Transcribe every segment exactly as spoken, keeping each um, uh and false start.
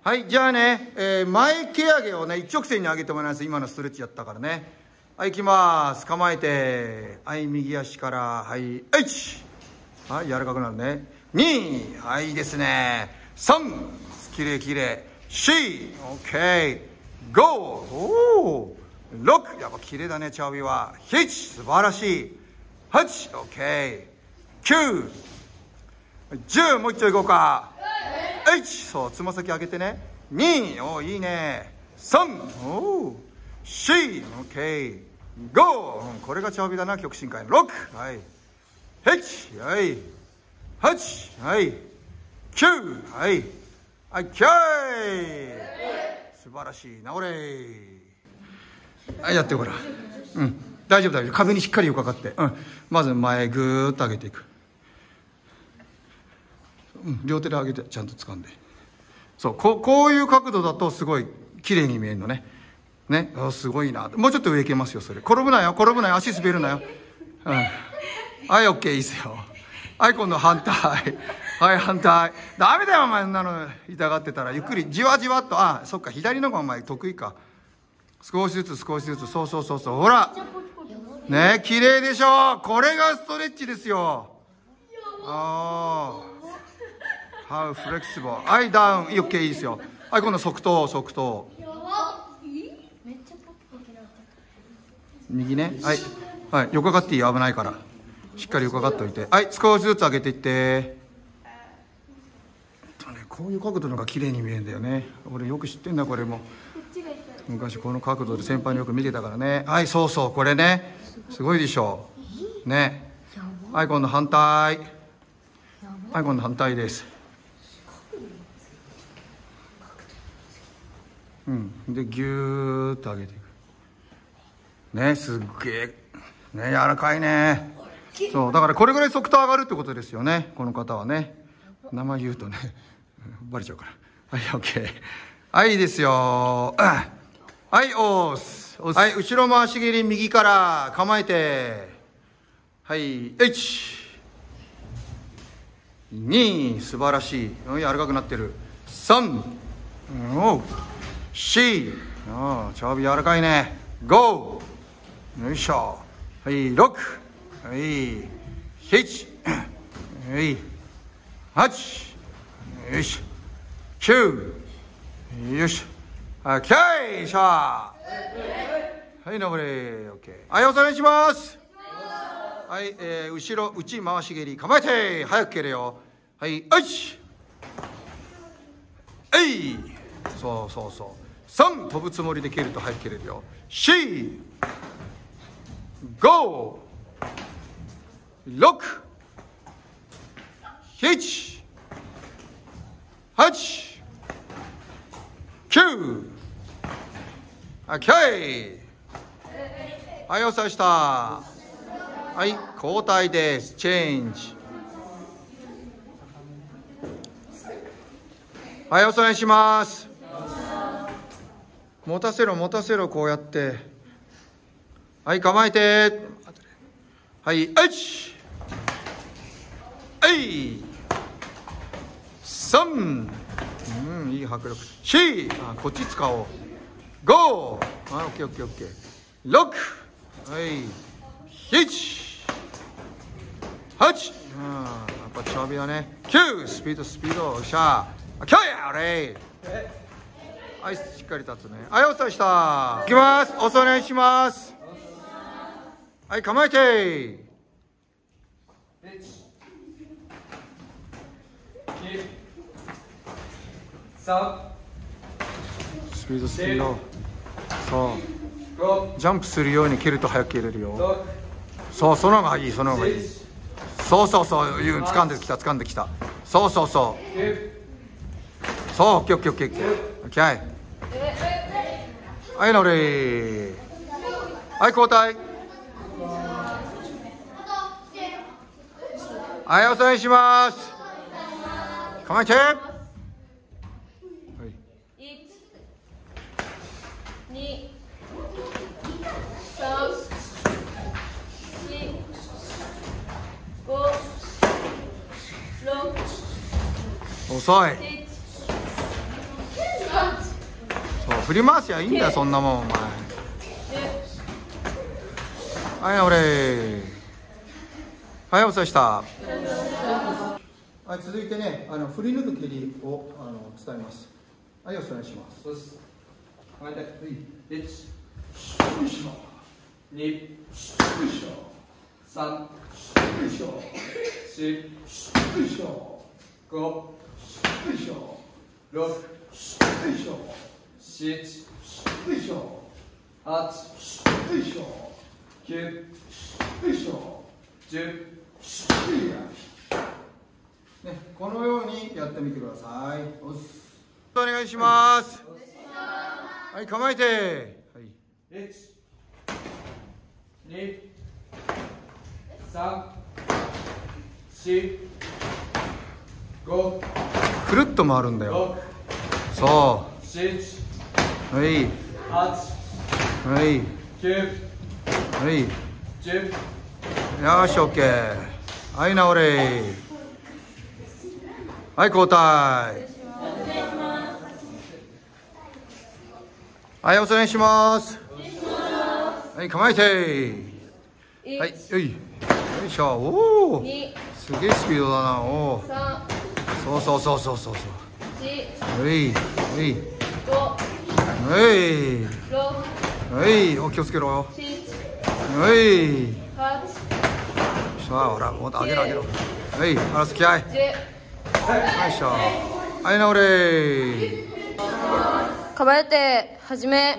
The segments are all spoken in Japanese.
はい、じゃあね、えー、前蹴上げをね、一直線に上げてもらいます。今のストレッチやったからね。はい、行きます。構えて。はい、右足から。はい、いち。はい、柔らかくなるね。に。はい、いいですね。さん。きれいきれい。よん。オッケー。ご。おー。ろく。やっぱきれいだね、チャオビは。なな。素晴らしい。はち。オッケー。きゅう。じゅう。もう一丁いこうか。いち。そうつま先上げてね。に。おーいいね。さん。おー。よん。オッケー。ご。うん、これがチャオビだな、極真会の。ろく。はい。はち。はい。はち。はい。きゅう。はい。はい、きゅう。素晴らしい。治れ。はい、やってごらん。うん。大丈夫大丈夫。壁にしっかりよかかって。うん。まず前ぐーっと上げていく。うん、両手で上げてちゃんと掴んで。そうこう、こういう角度だとすごい綺麗に見えるのね。ね、あすごいな。もうちょっと上行けますよそれ。転ぶなよ転ぶなよ、足滑るなよ。うん。はい、オッケー、いいっすよ。はい、今度反対。はい、反対。ダメだよお前、そんなの痛がってたら。ゆっくりじわじわっと。あ、そっか、左の方がお前得意か。少しずつ少しずつ。そうそうそうそう。ほらね、綺麗でしょ。これがストレッチですよ。ああHow flexible。 はい、ダウン。オッケー、いいですよ。はい、今度側頭側頭。右ね。はい、はい、横かかっていいよ、危ないから。しっかり横かかっておいて。はい、少しずつ上げていって。こういう角度の方が綺麗に見えるんだよね。俺よく知ってんだこれも。昔この角度で先輩によく見てたからね。はい、そうそう、これね。すごいでしょね。はい、今度反対。はい、今度反対です。うん、でギューッと上げていくね。すっげえね、柔らかいね。そうだからこれぐらい側頭上がるってことですよね、この方はね。名前言うとねバレちゃうから。はい、オッケー。はい、いいですよ。はい、オース。はい、後ろ回し蹴り右から構えて。はい、いちに。素晴らしい。柔らかくなってる。さん。おうよん。ああ、チャオビ柔らかいね。ご。よいしょ。はい、ろく。はい、なな。はい、はち。よし。きゅう。よし。オッケー。しゃあ。はい、登れ。オッケー。はい、おさらいします。はい、えー、後ろ内回し蹴り構えて。早く蹴れよ。はい、よし。えい。そうそうそう。さん。飛ぶつもりで蹴ると早く蹴れるよ。よん。ご。ろく。なな。はち。きゅう。オッケー。はい、おさらいした。はい、交代です。チェンジ。はい、おさらいします。持たせろ持たせろ、こうやって。はい、構えて。はい、いち。はい、さん。うん、いい迫力。よん。あ、こっち使おう。ご。あ、オッケーオッケーオッケー。ろく。はい、なな。はち。うん、やっぱチャオビだね。きゅう。スピードスピード。しゃあ。きゅうやあれ。はい、しっかり立つね。はい、お伝えした。いきます。お願いします。はい、構えて。スピードスピード。そうジャンプするように蹴ると早く蹴れるよ。そう、その方がいい、その方がいい。そうそうそう、いう掴んできた掴んできた。そうそうそうそう、オッケーオッケーオッケーオッケー。はい、乗れ。はい、交代。はい、お願いします。構えて。遅い。 振り回しゃいいんだよそんなもんお前。はい俺はいお疲れした。はい続いてねあの振り抜く蹴りをあの伝えます。はいお願いします。 そうです。考えていち、 よいしょに、よいしょさん、 よいしょよよいしょご、 よいしょろく、 よいしょしち、 よいしょはち、 よいしょきゅう、 よいしょじゅう。 ね、このようにやってみてください。お願いします。はい、構えて。はい。 いち、に、さん、し、ご、 くるっと回るんだよ。 ろそく、しち、 う。はい。 はち、 はい。 きゅう、 はい。 じゅう。 よーし、オッケー。はい、直れ。はい、交代。はい、お願いします。はい、構えて。はい、よい。よいしょ。おお。すげえスピードだな。おお。そうそうそうそうそうそう。はい、はい。はい。はい、お気をつけろよ。はい。さあ、ほら、もっと上げろ上げろ。はい、あらす気合い。よいしょ。はい、直れ。 構えて始め。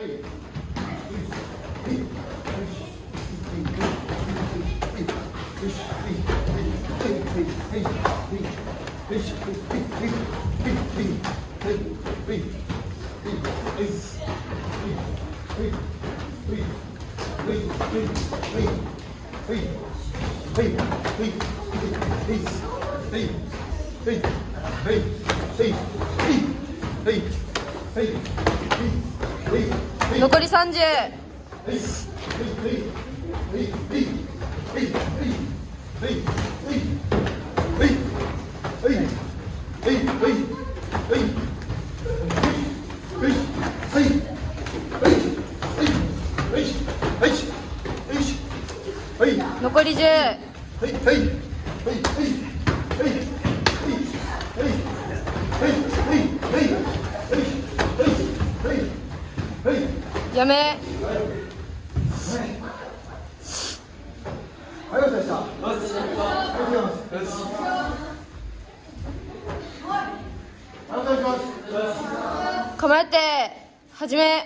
残りさんじゅう。残りじゅう。やめ。 はい、お疲れ様でした。 構えて始め。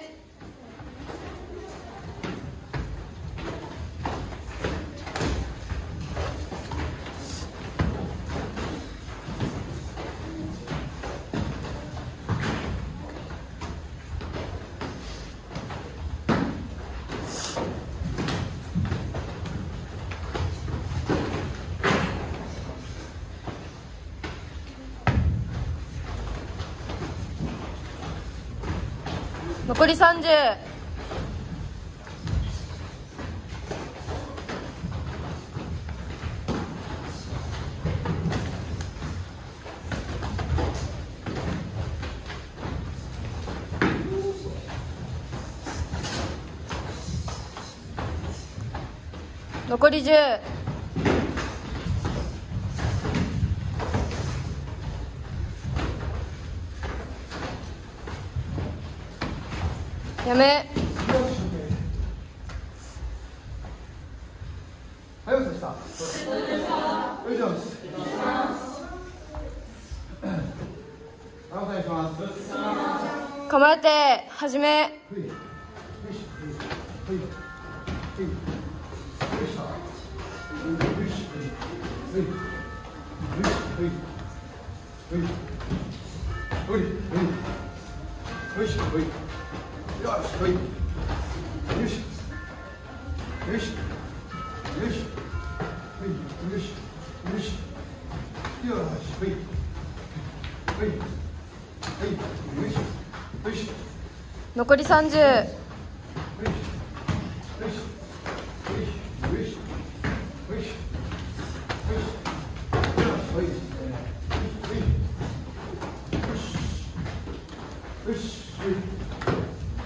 残りさんじゅう。残りじゅう。やめ。 はい、お疲れ様でした。よいしょ。お願いします。 構えて始め。 よし、はい。よし。よし。よし。はい。よし。よし。よし。はい。はい。はい。よし。よし。 残りさんじゅう。 よし。よし。よし。よし。よし。よし。はい。よし。よし。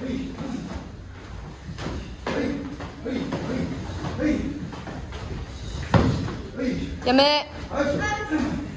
やめ。